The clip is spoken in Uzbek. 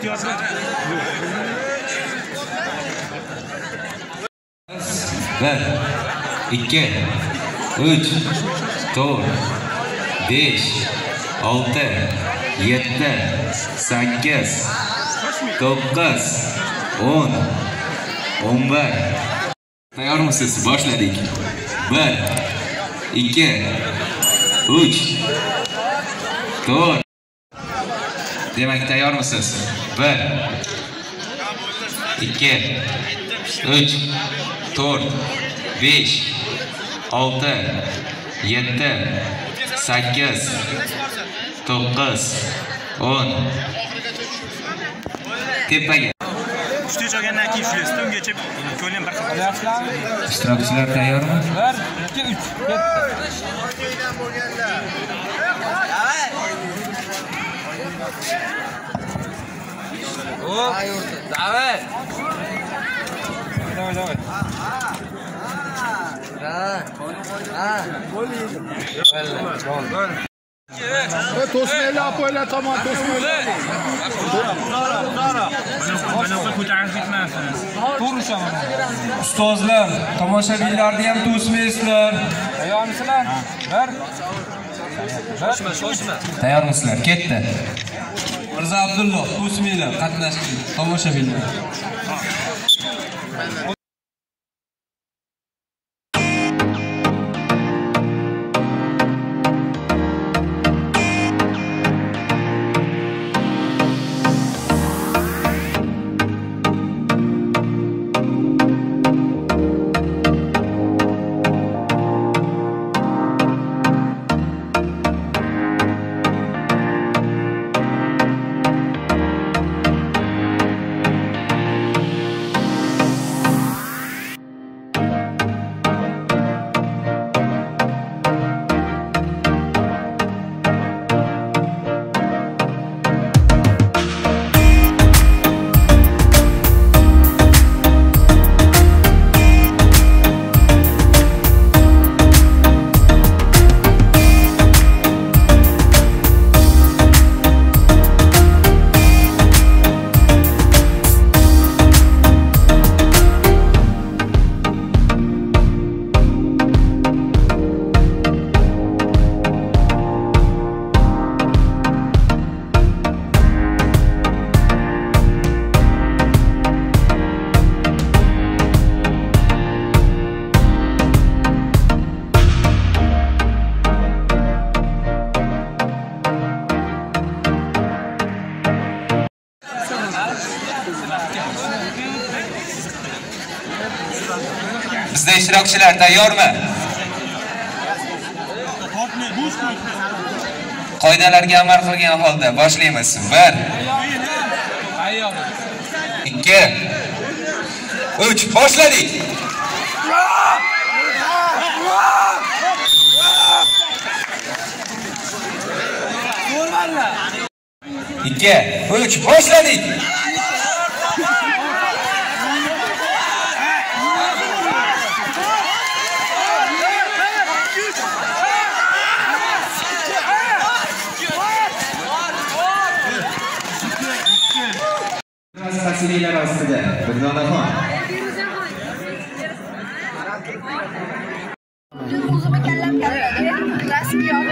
Bir, ikki, uch, to'rt, besh, olti, yetti, sakkiz, to'qqiz, 10, 11. Tayyormisiz? Boshladik. 1, 2, 3, 4. Demak, tayyormisiz? 1, 2, 3, 4, 5, 6, 7, 8, 9, 10. Tepaga. Ushta joygandan keyin shulasizda ungacha ko'nglim bir xil. İştirakçılar tayyormi? 1, 2, 3. Давай. Давай. Tosmayla qo'ylar tomon tosmaylar. Mana ko'tarib ketmasin. To'g'rishaman. Ustozlar, tomoshabinlarni ham to'smaysizlar. Tayyormisizlar? 1. Tayyormisizlar? Ketdi. Mirzo Abdulloh, to'smanglar, qatnashing, tomoshabinlar. Bizda ishtirokchilar tayyormi? Qoidalarga amal qilgan holda boshlaymiz. 1, 2, 3, boshladik. İki, 3, boshladik. Fasiliylar ostida Birdonaxon. O'zim kallam kallam rasmiy